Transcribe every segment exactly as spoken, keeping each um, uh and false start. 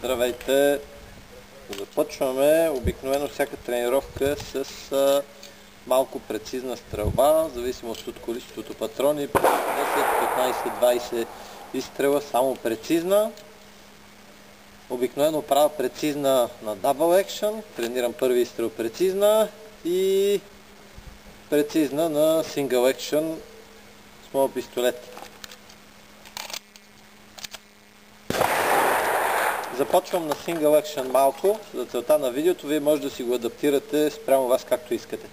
Здравейте! Започваме обикновено всяка тренировка с а, малко прецизна стрелба, в зависимост от количеството патрони, десет, петнайсет, двайсет изстрела, само прецизна. Обикновено правя прецизна на Double Action, тренирам първи изстрел прецизна и прецизна на Single Action с моят пистолет. Започвам на Single Action малко, за целта на видеото. Вие може да си го адаптирате спрямо вас както искате.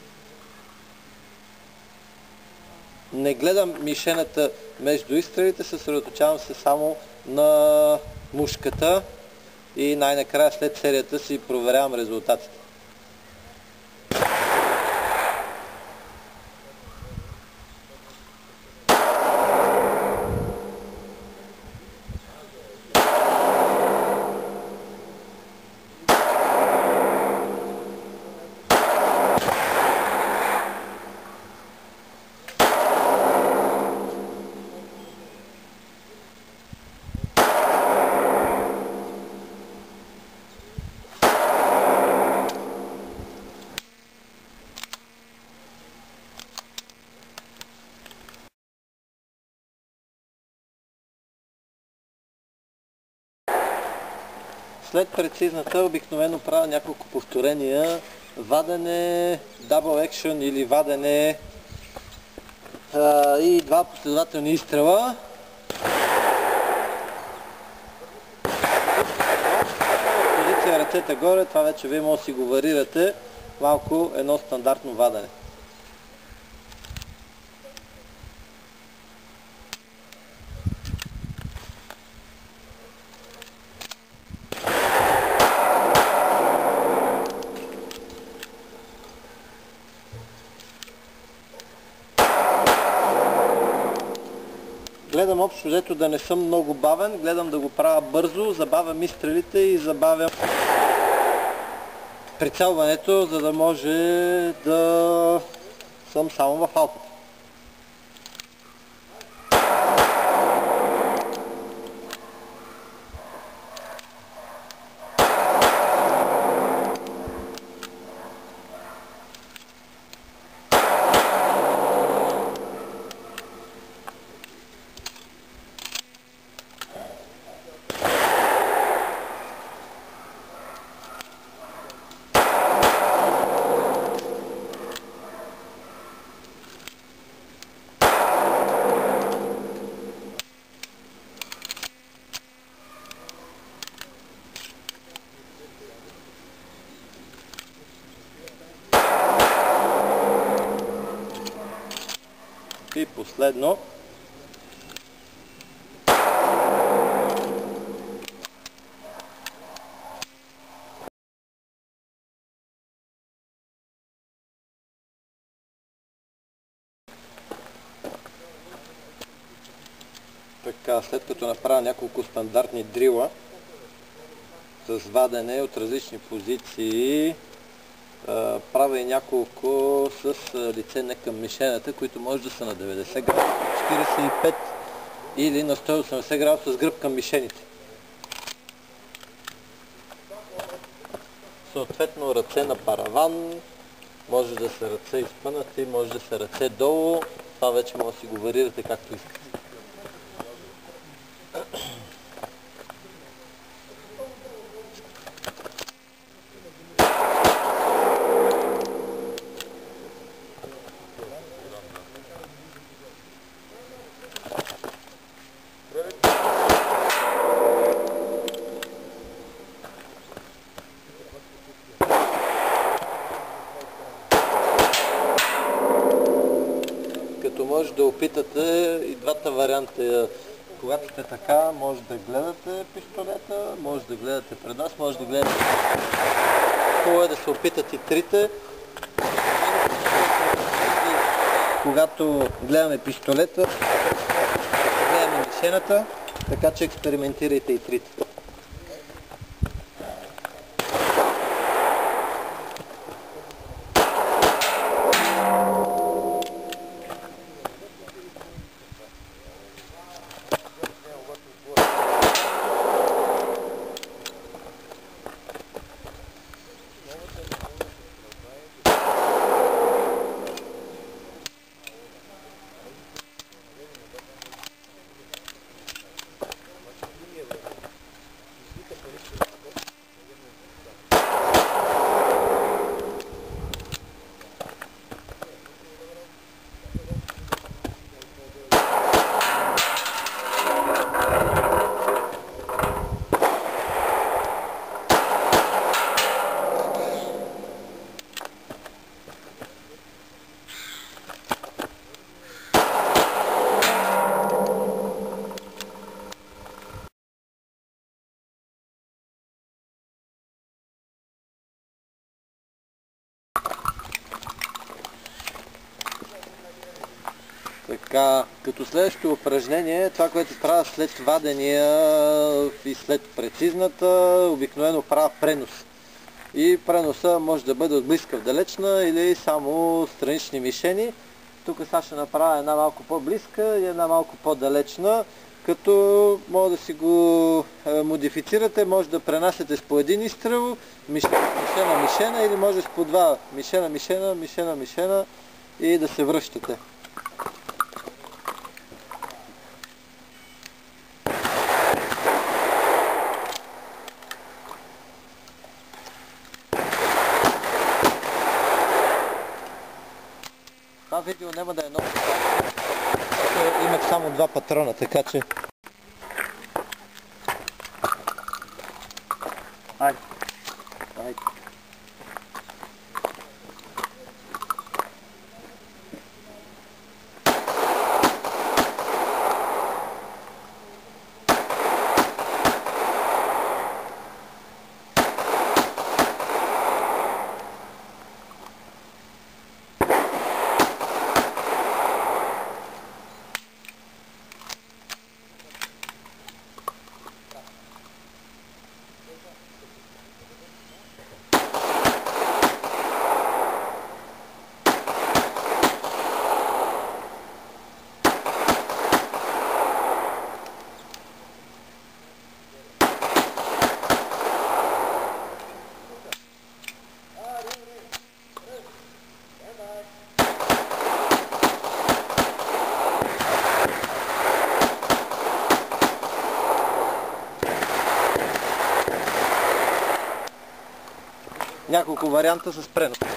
Не гледам мишената между изстрелите, съсредоточавам се само на мушката и най-накрая след серията си проверявам резултатите. След прецизната обикновено правя няколко повторения, вадене, Double Action или вадене а, и два последователни изстрела. Позиция ръцете горе, това вече вие може да си го варирате малко едно стандартно вадене. Гледам общо взето да не съм много бавен, гледам да го правя бързо, забавям изстрелите и забавям прицелването, за да може да съм само в алпата. И последно, така, след като направя няколко стандартни дрила с вадене от различни позиции, правя и няколко с лице не към мишената, които може да са на деветдесет градуса, четирийсет и пет или на сто и осемдесет градуса с гръб към мишените. Съответно ръце на параван, може да са ръце изпънати, може да са ръце долу, това вече може да си го варирате както искате. Като може да опитате и двата варианта. Когато сте така, може да гледате пистолета, може да гледате пред нас, може да гледате. Хубаво е да се опитат и трите. Когато гледаме пистолета, гледаме мишената, така че експериментирайте и трите. Така, като следващото упражнение, това, което правя след вадения и след прецизната, обикновено правя пренос. И преноса може да бъде от близка в далечна или само странични мишени. Тук сега ще направя една малко по-близка и една малко по-далечна, като може да си го модифицирате, може да пренасяте с по един изстрел, мишена, мишена, мишена, или може с по два, мишена, мишена, мишена, мишена и да се връщате. Това видео няма да е много, имах само два патрона, така че... Айде, айде. Няколко варианта с пренос.